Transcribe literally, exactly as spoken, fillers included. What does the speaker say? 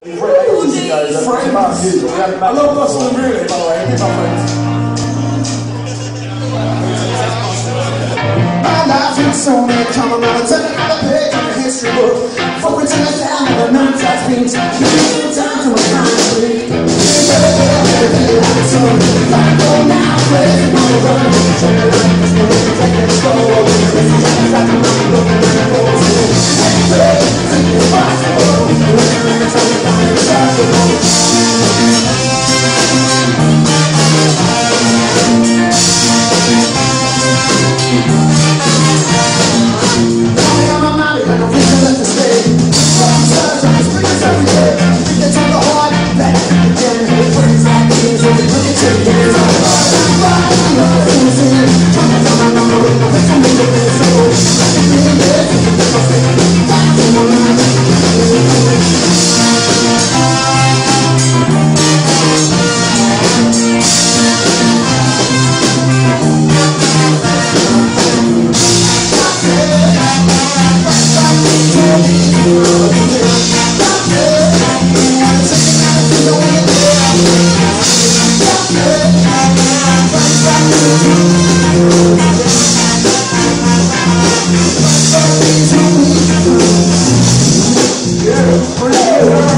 I love Boston really, by the way. He's my friends. My life is so many common now. Turning on the page on the history book. Fuck with the down and the nuns that means keep time to my time to sleep. So I go now, crazy on the run. Turn it up, it's the way to take it slow. This is just like I'm looking at the holes. Anything is possible. When it's on the line, it's possible. Yeah,